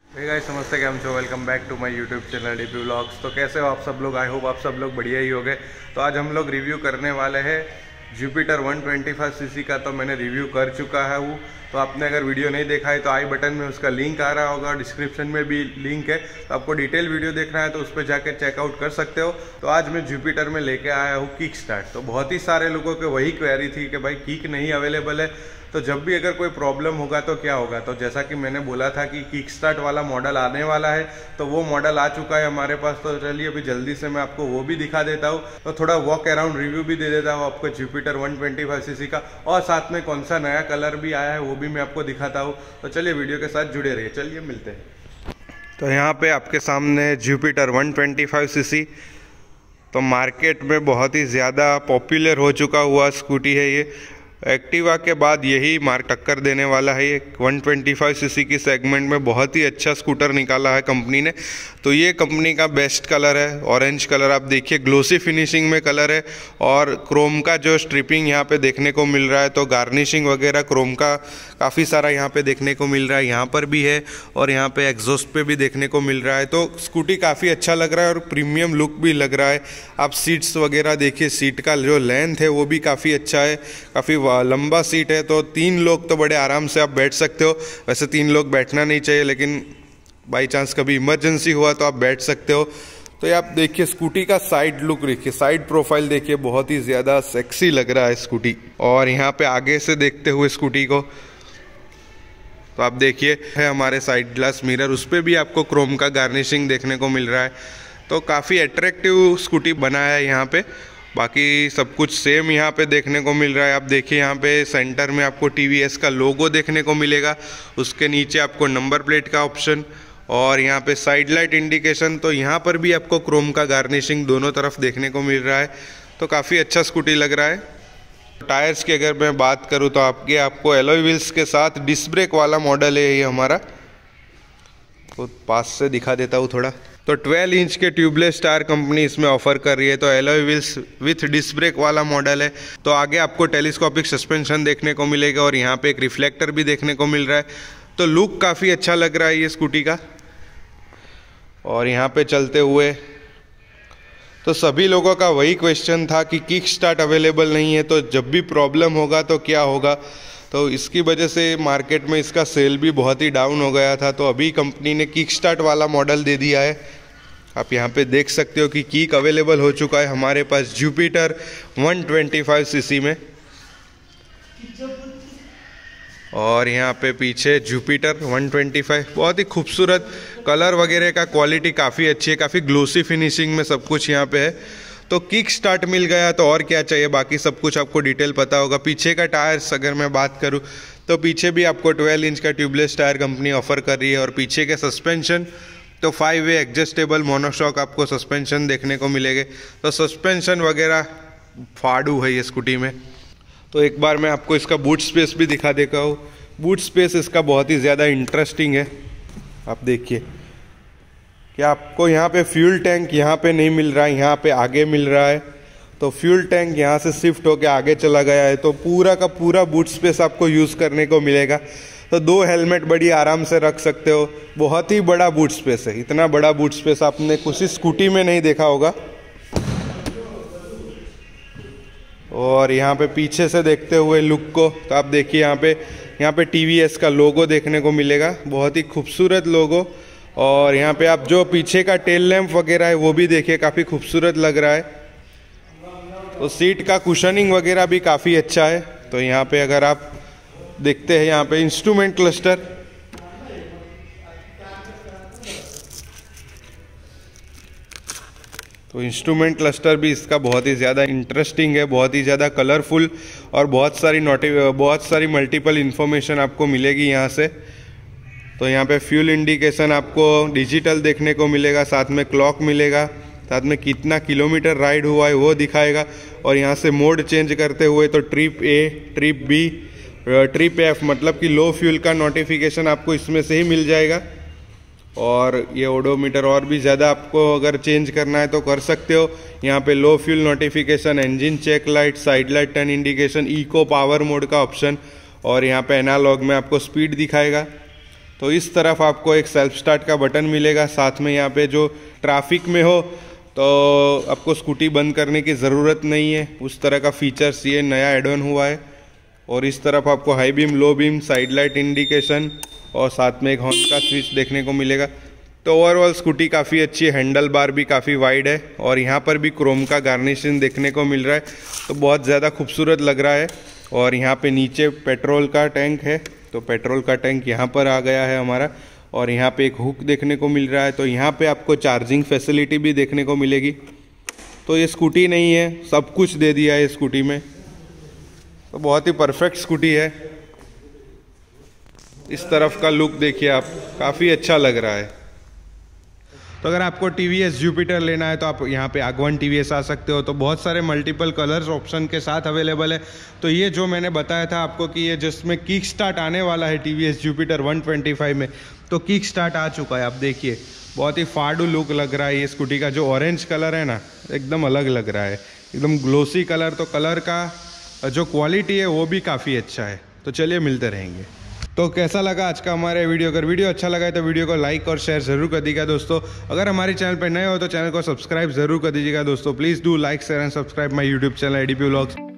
हे guys, नमस्ते, कैम छो, welcome back to my YouTube channel DP vlogs. तो कैसे हो आप सब लोग? आई होप आप सब लोग बढ़िया ही होंगे। तो आज हम लोग रिव्यू करने वाले हैं जुपिटर 125 सीसी का। तो मैंने रिव्यू कर चुका है वो, तो आपने अगर वीडियो नहीं देखा है तो आई बटन में उसका लिंक आ रहा होगा, डिस्क्रिप्शन में भी लिंक है। तो आपको डिटेल वीडियो देखना है तो उस पर जाकर चेकआउट कर सकते हो। तो आज मैं जुपिटर में लेके आया हूँ किक स्टार्ट। तो बहुत ही सारे लोगों के वही क्वेरी थी कि भाई किक नहीं अवेलेबल है, तो जब भी अगर कोई प्रॉब्लम होगा तो क्या होगा। तो जैसा कि मैंने बोला था कि किक स्टार्ट वाला मॉडल आने वाला है, तो वो मॉडल आ चुका है हमारे पास। तो चलिए अभी जल्दी से मैं आपको वो भी दिखा देता हूँ, तो थोड़ा वॉक अराउंड रिव्यू भी दे देता हूँ आपको जुपिटर 125 सीसी का, और साथ में कौन सा नया कलर भी आया है वो भी मैं आपको दिखाता हूँ। तो चलिए वीडियो के साथ जुड़े रहिए, चलिए मिलते हैं। तो यहाँ पे आपके सामने जुपिटर 125 सीसी, तो मार्केट में बहुत ही ज़्यादा पॉपुलर हो चुका हुआ स्कूटी है ये। एक्टिवा के बाद यही मार्क टक्कर देने वाला है। ये 125 सीसी की सेगमेंट में बहुत ही अच्छा स्कूटर निकाला है कंपनी ने। तो ये कंपनी का बेस्ट कलर है, ऑरेंज कलर। आप देखिए ग्लोसी फिनिशिंग में कलर है, और क्रोम का जो स्ट्रिपिंग यहाँ पे देखने को मिल रहा है, तो गार्निशिंग वगैरह क्रोम का काफ़ी सारा यहाँ पे देखने को मिल रहा है। यहाँ पर भी है और यहाँ पे एग्जॉस्ट पे भी देखने को मिल रहा है। तो स्कूटी काफ़ी अच्छा लग रहा है और प्रीमियम लुक भी लग रहा है। आप सीट्स वगैरह देखिए, सीट का जो लेंथ है वो भी काफ़ी अच्छा है, काफ़ी लंबा सीट है। तो 3 लोग तो बड़े आराम से आप बैठ सकते हो। वैसे 3 लोग बैठना नहीं चाहिए, लेकिन बाई चांस कभी इमरजेंसी हुआ तो आप बैठ सकते हो। तो ये आप देखिए स्कूटी का साइड लुक देखिए, साइड प्रोफाइल देखिए, बहुत ही ज़्यादा सेक्सी लग रहा है स्कूटी। और यहाँ पे आगे से देखते हुए स्कूटी को, तो आप देखिए है हमारे साइड ग्लास मिरर, उस पर भी आपको क्रोम का गार्निशिंग देखने को मिल रहा है। तो काफ़ी अट्रैक्टिव स्कूटी बना है यहाँ पे। बाकी सब कुछ सेम यहाँ पे देखने को मिल रहा है। आप देखिए यहाँ पे सेंटर में आपको TVS का लोगो देखने को मिलेगा, उसके नीचे आपको नंबर प्लेट का ऑप्शन, और यहाँ पे साइड लाइट इंडिकेशन। तो यहाँ पर भी आपको क्रोम का गार्निशिंग दोनों तरफ देखने को मिल रहा है। तो काफ़ी अच्छा स्कूटी लग रहा है। टायर्स की अगर मैं बात करूँ तो आपको एलॉय व्हील्स के साथ डिस्क ब्रेक वाला मॉडल है ये हमारा। तो पास से दिखा देता हूँ थोड़ा। तो 12 इंच के ट्यूबलेस टायर कंपनी इसमें ऑफर कर रही है। तो alloy wheels with disc brake वाला मॉडल है। तो आगे आपको टेलीस्कोपिक सस्पेंशन देखने को मिलेगा, और यहाँ पे एक रिफ्लेक्टर भी देखने को मिल रहा है। तो लुक काफ़ी अच्छा लग रहा है ये स्कूटी का। और यहाँ पे चलते हुए, तो सभी लोगों का वही क्वेश्चन था कि किक स्टार्ट अवेलेबल नहीं है, तो जब भी प्रॉब्लम होगा तो क्या होगा। तो इसकी वजह से मार्केट में इसका सेल भी बहुत ही डाउन हो गया था। तो अभी कंपनी ने किक स्टार्ट वाला मॉडल दे दिया है। आप यहाँ पे देख सकते हो कि किक अवेलेबल हो चुका है हमारे पास जुपिटर 125 सीसी में। और यहाँ पे पीछे जुपिटर 125, बहुत ही खूबसूरत कलर वगैरह का क्वालिटी काफ़ी अच्छी है, काफ़ी ग्लोसी फिनिशिंग में सब कुछ यहाँ पे है। तो किक स्टार्ट मिल गया तो और क्या चाहिए। बाकी सब कुछ आपको डिटेल पता होगा। पीछे का टायर्स अगर मैं बात करूँ तो पीछे भी आपको 12 इंच का ट्यूबलेस टायर कंपनी ऑफर कर रही है। और पीछे के सस्पेंशन तो 5-वे एडजस्टेबल मोनोशॉक आपको सस्पेंशन देखने को मिलेंगे। तो सस्पेंशन वगैरह फाड़ू है ये स्कूटी में। तो एक बार मैं आपको इसका बूट स्पेस भी दिखा देता हूँ। बूट स्पेस इसका बहुत ही ज़्यादा इंटरेस्टिंग है। आप देखिए कि आपको यहाँ पे फ्यूल टैंक यहाँ पे नहीं मिल रहा है, यहाँ पे आगे मिल रहा है। तो फ्यूल टैंक यहाँ से शिफ्ट होकर आगे चला गया है। तो पूरा का पूरा बूट स्पेस आपको यूज़ करने को मिलेगा। तो 2 हेलमेट बड़ी आराम से रख सकते हो। बहुत ही बड़ा बूट स्पेस है। इतना बड़ा बूट स्पेस आपने किसी स्कूटी में नहीं देखा होगा। और यहाँ पे पीछे से देखते हुए लुक को, तो आप देखिए यहाँ पे TVS का लोगो देखने को मिलेगा, बहुत ही खूबसूरत लोगो। और यहाँ पे आप जो पीछे का टेल लैंप वगैरह है वो भी देखिए, काफ़ी खूबसूरत लग रहा है। तो सीट का कुशनिंग वगैरह भी काफ़ी अच्छा है। तो यहाँ पे अगर आप देखते हैं, यहाँ पे इंस्ट्रूमेंट क्लस्टर, तो इंस्ट्रूमेंट क्लस्टर भी इसका बहुत ही ज़्यादा इंटरेस्टिंग है, बहुत ही ज़्यादा कलरफुल, और बहुत सारी मल्टीपल इन्फॉर्मेशन आपको मिलेगी यहाँ से। तो यहाँ पे फ्यूल इंडिकेशन आपको डिजिटल देखने को मिलेगा, साथ में क्लॉक मिलेगा, साथ में कितना किलोमीटर राइड हुआ है वो दिखाएगा। और यहाँ से मोड चेंज करते हुए तो trip A, trip B, trip F, मतलब कि लो फ्यूल का नोटिफिकेशन आपको इसमें से ही मिल जाएगा। और ये ओडोमीटर और भी ज़्यादा आपको अगर चेंज करना है तो कर सकते हो। यहाँ पे low fuel notification, engine check light, side light turn indication, eco power mode का ऑप्शन, और यहाँ पे एनालॉग में आपको स्पीड दिखाएगा। तो इस तरफ आपको एक सेल्फ स्टार्ट का बटन मिलेगा, साथ में यहाँ पे जो ट्रैफिक में हो तो आपको स्कूटी बंद करने की ज़रूरत नहीं है, उस तरह का फीचर्स ये नया एड ऑन हुआ है। और इस तरफ आपको high beam, low beam, side light indication और साथ में एक हॉर्न का स्विच देखने को मिलेगा। तो ओवरऑल स्कूटी काफ़ी अच्छी है, हैंडल बार भी काफ़ी वाइड है और यहाँ पर भी क्रोम का गार्निशिंग देखने को मिल रहा है, तो बहुत ज़्यादा खूबसूरत लग रहा है। और यहाँ पे नीचे पेट्रोल का टैंक है, तो पेट्रोल का टैंक यहाँ पर आ गया है हमारा। और यहाँ पे एक हुक देखने को मिल रहा है, तो यहाँ पे आपको चार्जिंग फैसिलिटी भी देखने को मिलेगी। तो ये स्कूटी नहीं है, सब कुछ दे दिया है स्कूटी में, तो बहुत ही परफेक्ट स्कूटी है। इस तरफ का लुक देखिए आप, काफ़ी अच्छा लग रहा है। तो अगर आपको TVS जुपिटर लेना है तो आप यहाँ पे आगवन TVS आ सकते हो, तो बहुत सारे मल्टीपल कलर्स ऑप्शन के साथ अवेलेबल है। तो ये जो मैंने बताया था आपको कि ये जिसमें किक स्टार्ट आने वाला है TVS जुपिटर 125 में, तो किक स्टार्ट आ चुका है। आप देखिए बहुत ही फाड़ू लुक लग रहा है ये स्कूटी का। जो ऑरेंज कलर है ना, एकदम अलग लग रहा है, एकदम ग्लोसी कलर। तो कलर का जो क्वालिटी है वो भी काफ़ी अच्छा है। तो चलिए मिलते रहेंगे। तो कैसा लगा आज का हमारा वीडियो? अगर वीडियो अच्छा लगा है तो वीडियो को लाइक और शेयर ज़रूर कर दीजिएगा दोस्तों। अगर हमारे चैनल पर नए हो तो चैनल को सब्सक्राइब ज़रूर कर दीजिएगा दोस्तों। Please do like, share and subscribe my YouTube channel ADP vlogs.